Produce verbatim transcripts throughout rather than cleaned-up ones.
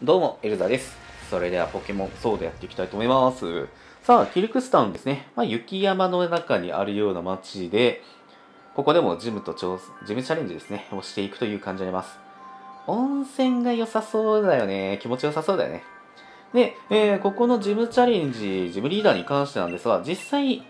どうも、エルザです。それではポケモンソードやっていきたいと思います。さあ、キルクスタウンですね。まあ、雪山の中にあるような街で、ここでもジムと調ジムチャレンジですね、をしていくという感じになります。温泉が良さそうだよね。気持ちよさそうだよね。で、えー、ここのジムチャレンジ、ジムリーダーに関してなんですが、実際、違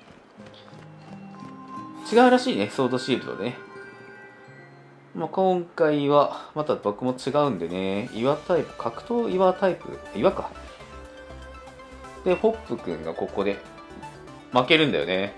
うらしいね、ソードシールドでね。まあ、今回はまた僕も違うんでね、岩タイプ、格闘岩タイプ、岩か。で、ホップくんがここで負けるんだよね。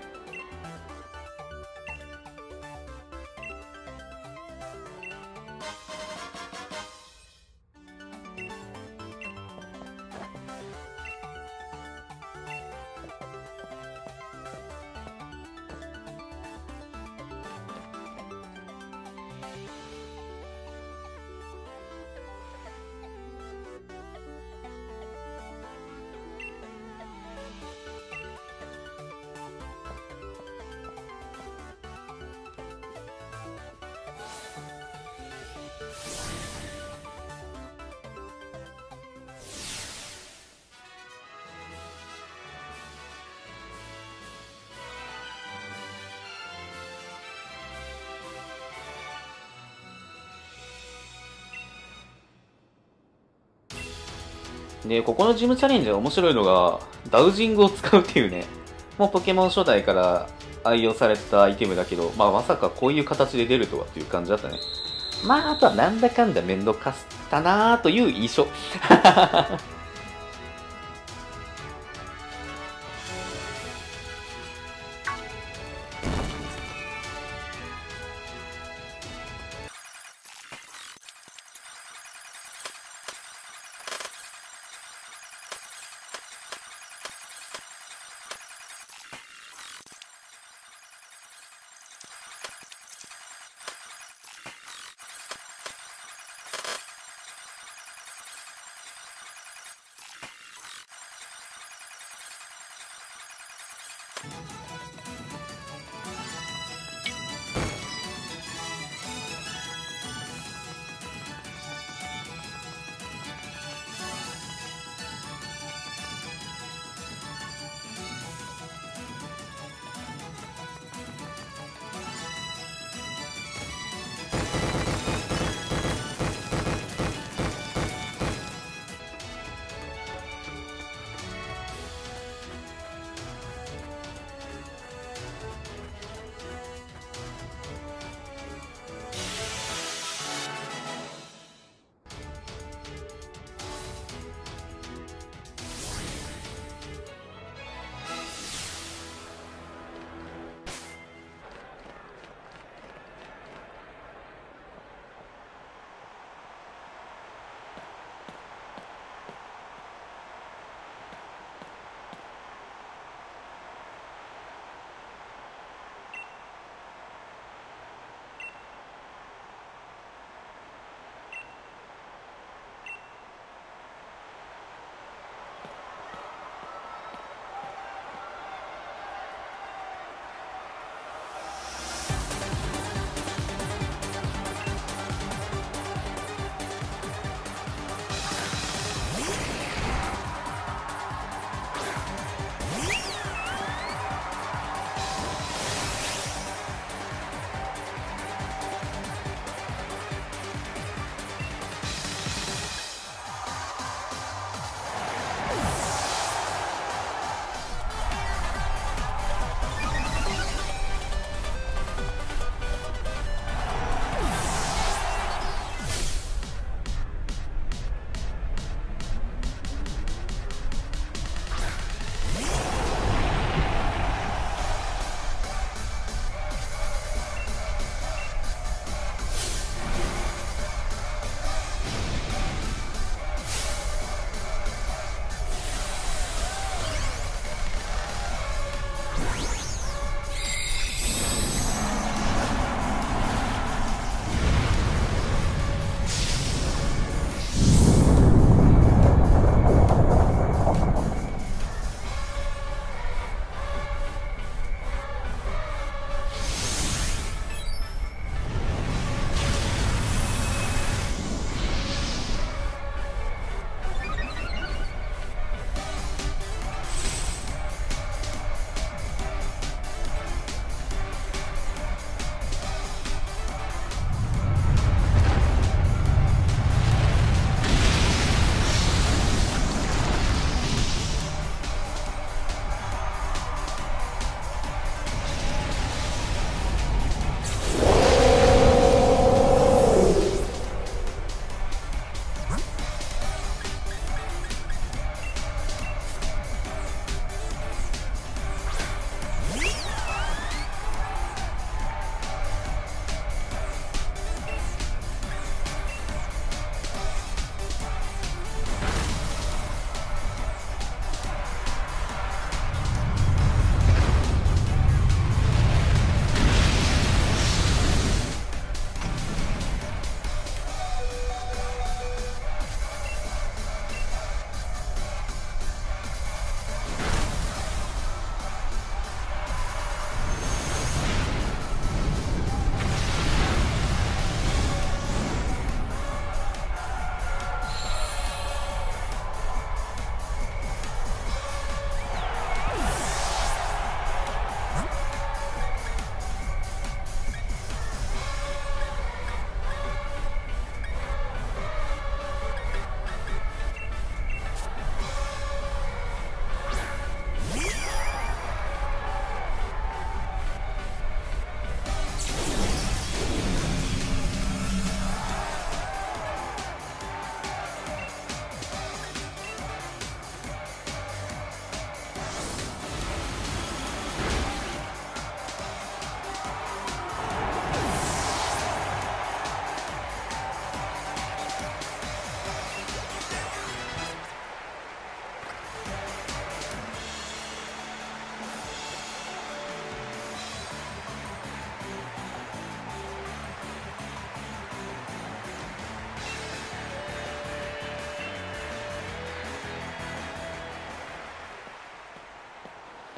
で、ここのジムチャレンジで面白いのが、ダウジングを使うっていうね。もうポケモン初代から愛用されたアイテムだけど、まあまさかこういう形で出るとはっていう感じだったね。まあ、あとはなんだかんだ面倒かったなーという印象。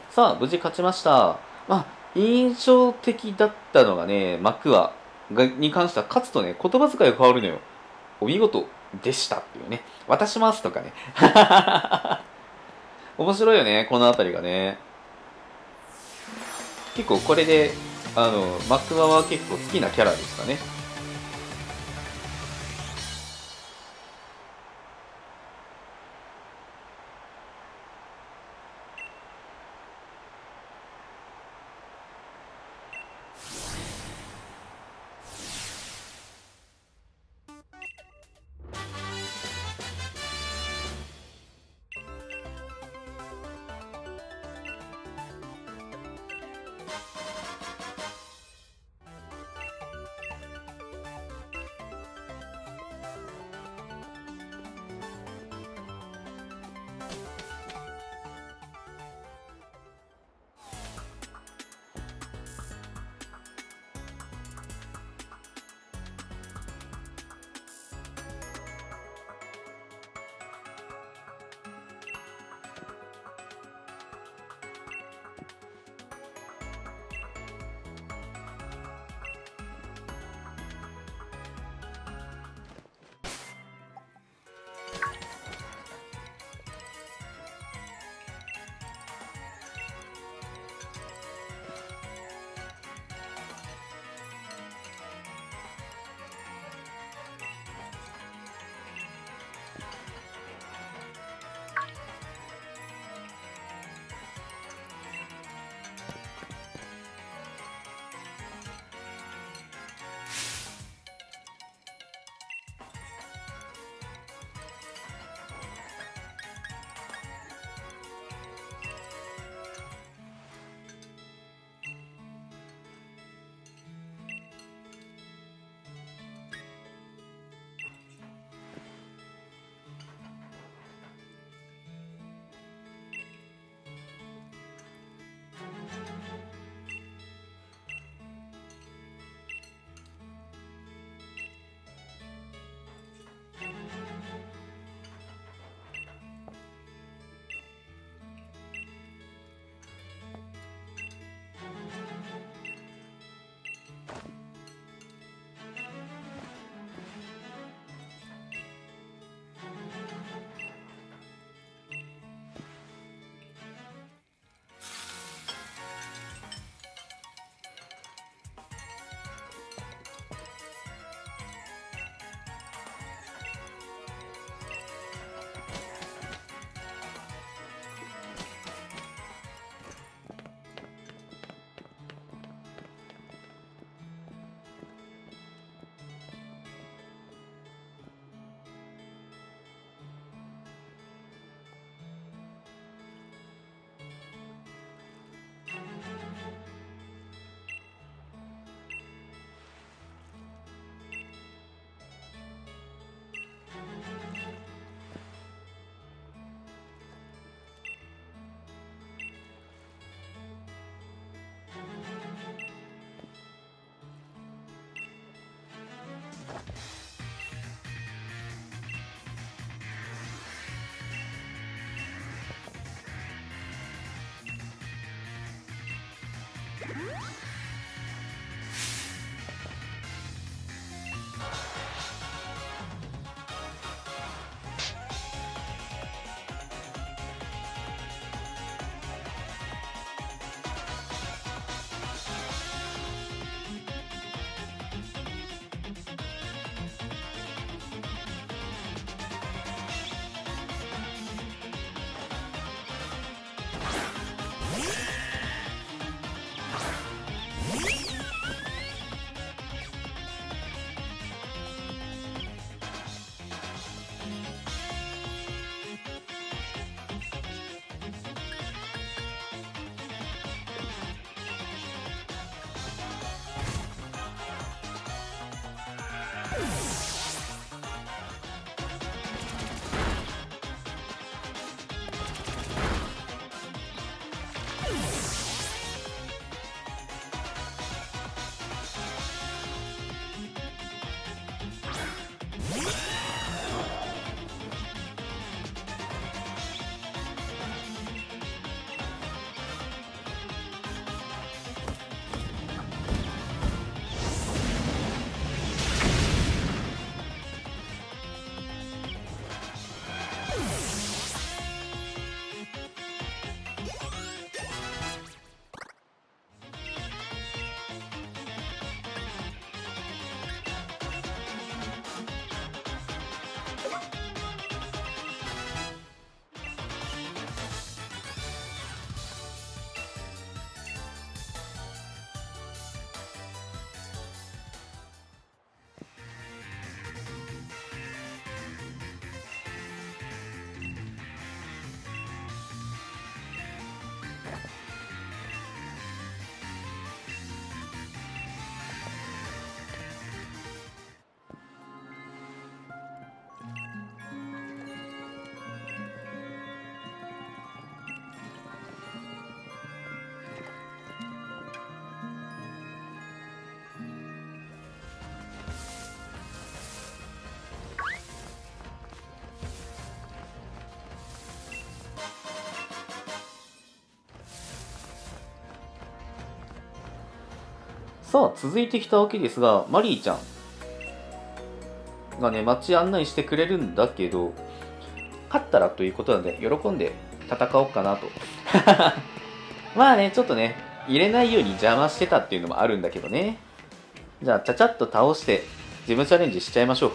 さあ、無事勝ちました。まあ、印象的だったのがね、マクワがに関しては、勝つとね、言葉遣いが変わるのよ。お見事でしたっていうね。渡しますとかね。面白いよね、このあたりがね。結構これで、あの、マクワは結構好きなキャラでしたね。 さあ続いてきたわけですが、マリーちゃんがね街案内してくれるんだけど、勝ったらということなので喜んで戦おうかなとまあねちょっとね入れないように邪魔してたっていうのもあるんだけどね。じゃあちゃちゃっと倒してジムチャレンジしちゃいましょう。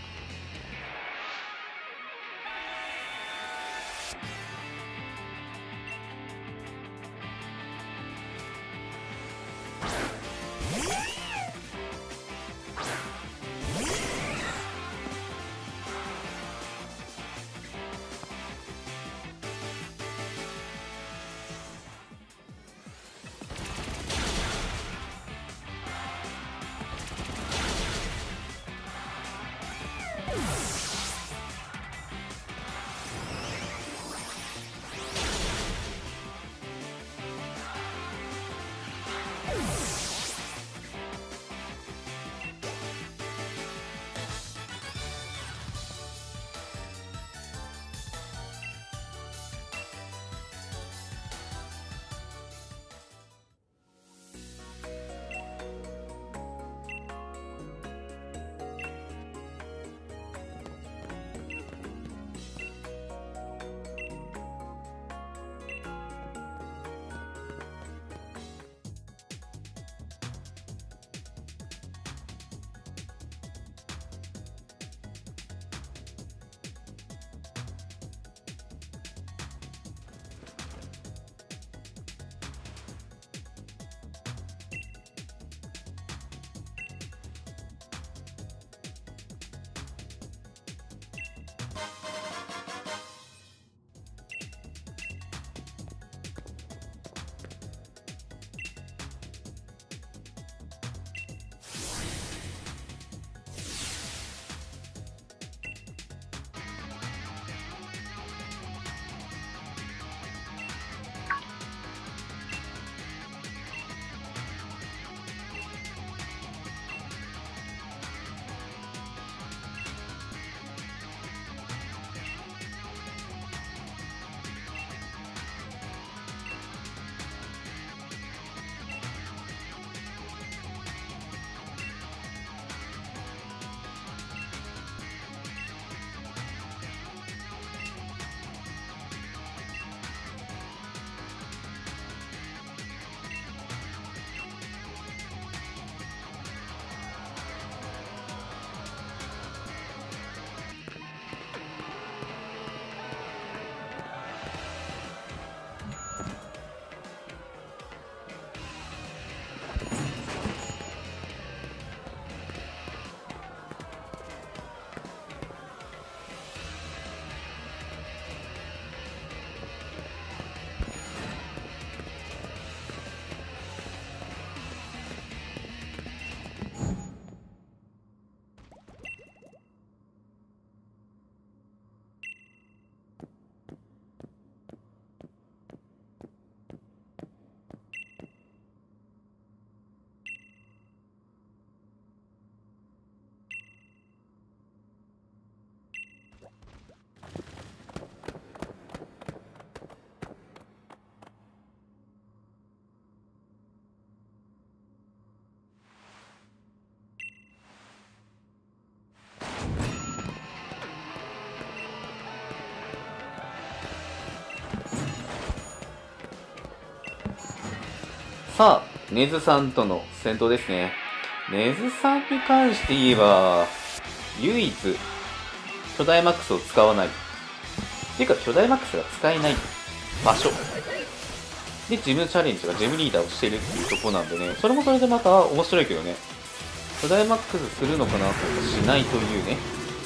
さあ、ネズさんとの戦闘ですね。ネズさんに関して言えば、唯一、巨大マックスを使わない。っていうか、巨大マックスが使えない場所。で、ジムチャレンジがジムリーダーをしてるっていうとこなんでね、それもそれでまた面白いけどね。巨大マックスするのかなとしないというね。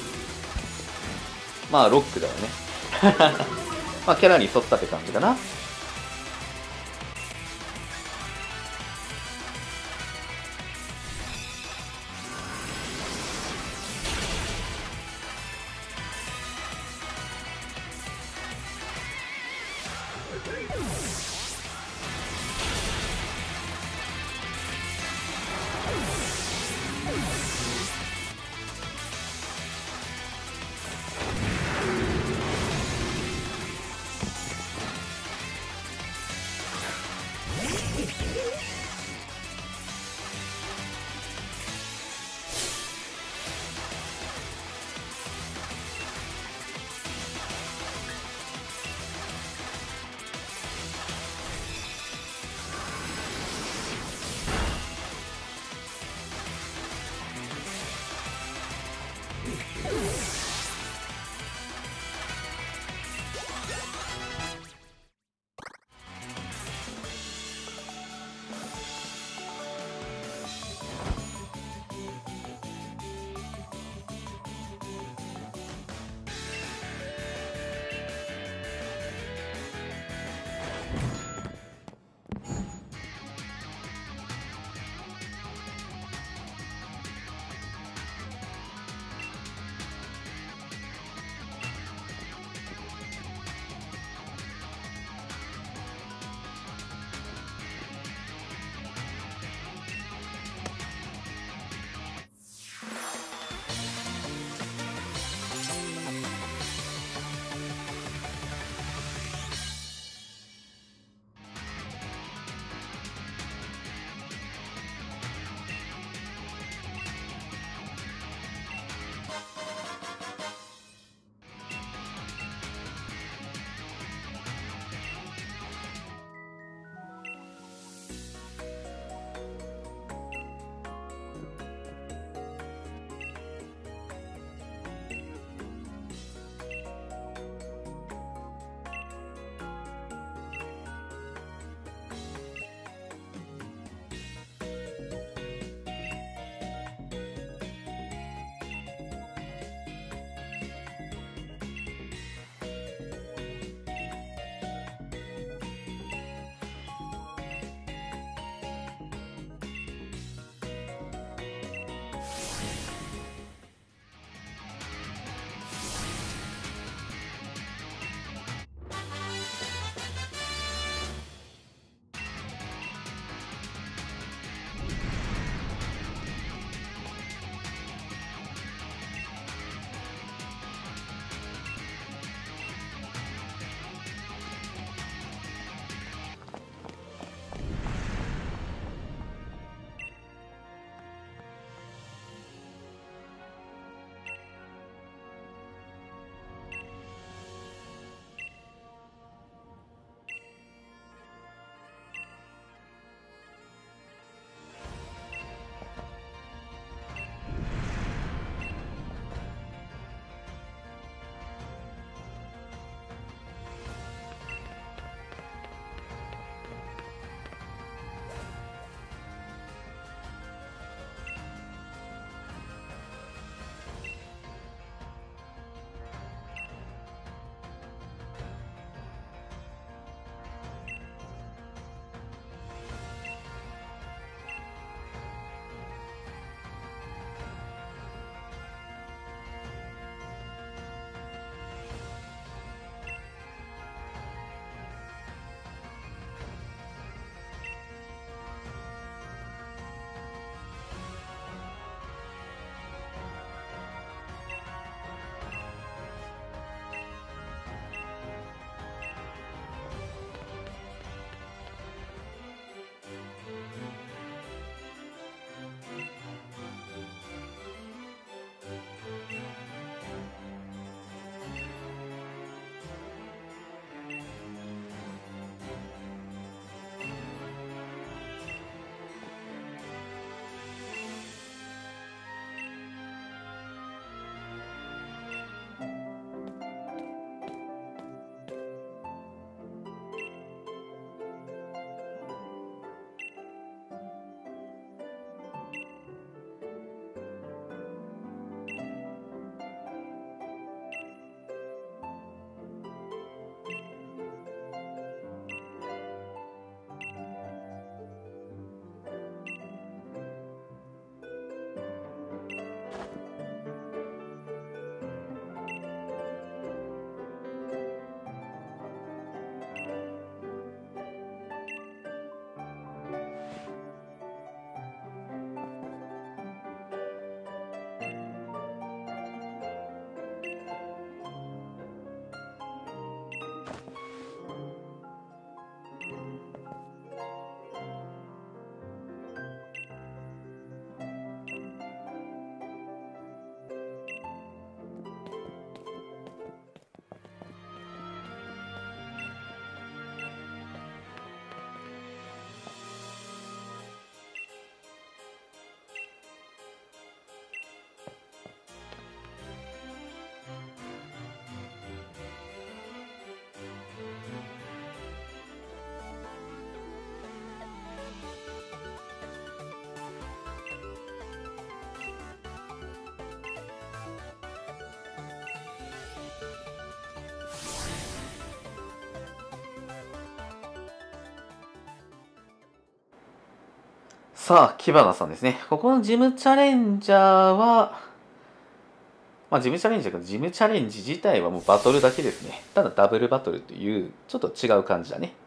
まあ、ロックだよね。まあ、キャラに沿ったって感じかな。 さあ、キバナさんですね。ここのジムチャレンジャーは、まあ、ジムチャレンジャーか、ジムチャレンジ自体はもうバトルだけですね。ただダブルバトルという、ちょっと違う感じだね。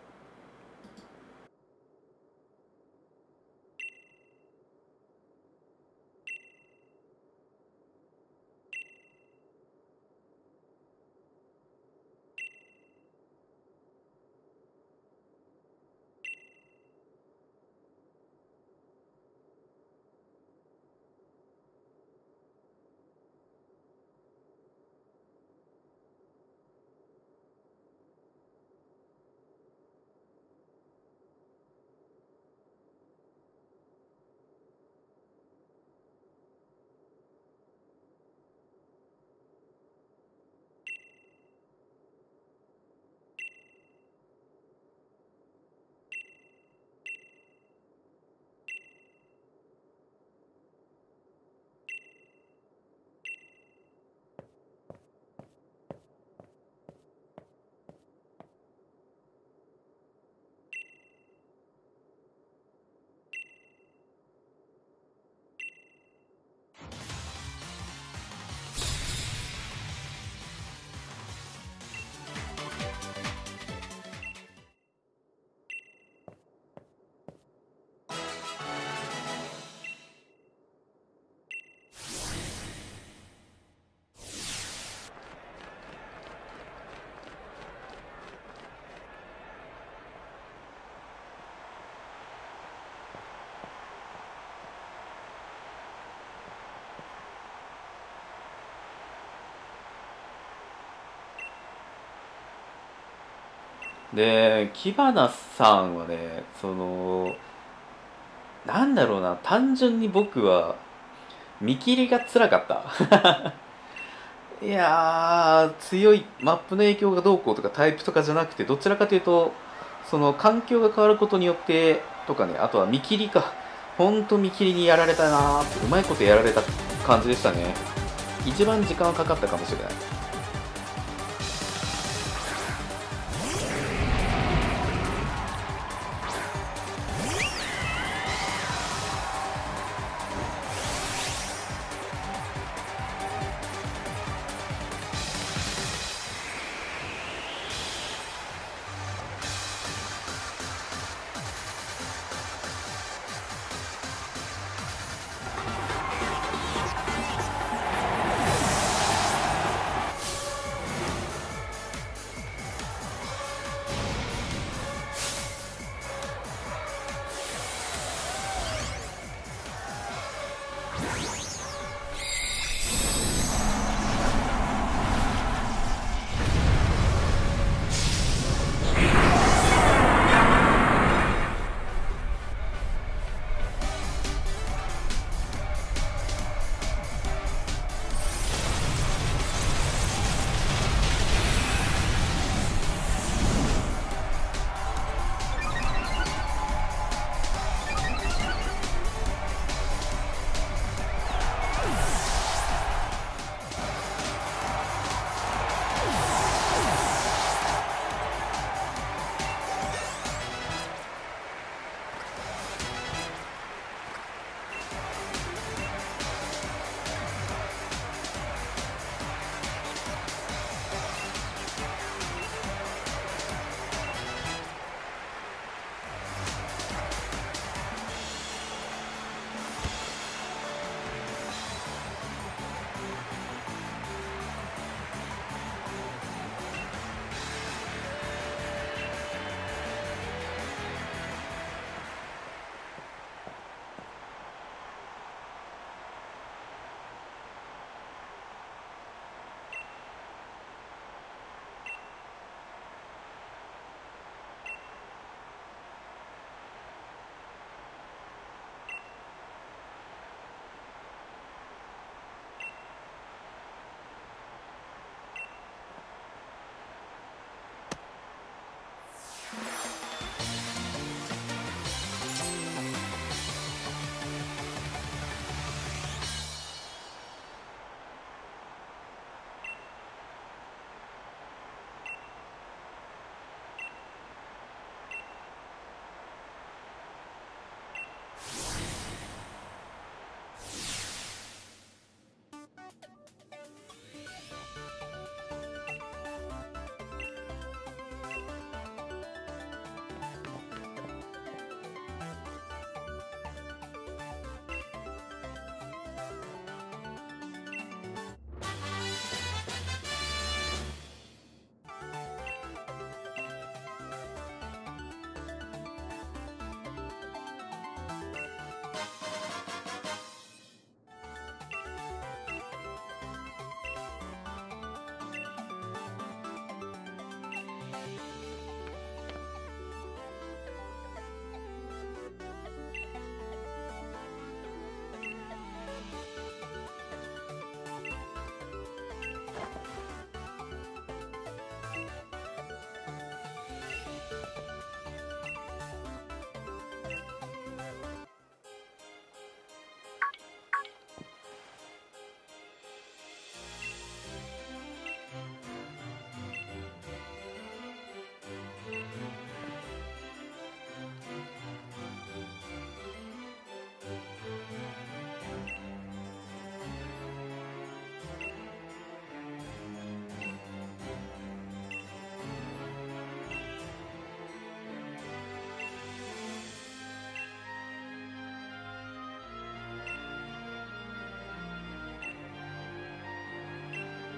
で、キバナさんはね、その、なんだろうな、単純に僕は見切りが辛かった。いやー、強いマップの影響がどうこうとかタイプとかじゃなくて、どちらかというと、その環境が変わることによってとかね、あとは見切りか。ほんと見切りにやられたなーって、うまいことやられた感じでしたね。一番時間はかかったかもしれない。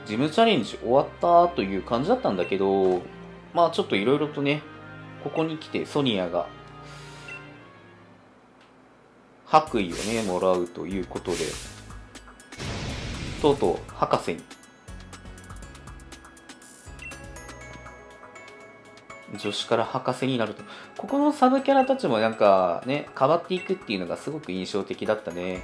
ジムチャレンジ終わったという感じだったんだけど、まあちょっといろいろとね、ここに来てソニアが白衣をね、もらうということで、とうとう博士に女子から博士になると。ここのサブキャラたちもなんかね、変わっていくっていうのがすごく印象的だったね。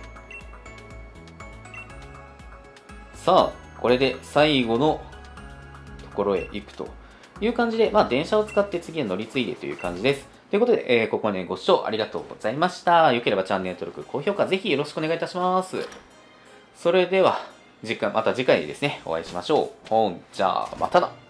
さあ、これで最後のところへ行くという感じで、まあ電車を使って次は乗り継いでという感じです。ということで、えー、ここまでご視聴ありがとうございました。よければチャンネル登録、高評価ぜひよろしくお願いいたします。それでは、次回、また次回ですね、お会いしましょう。ほんじゃあ、またな。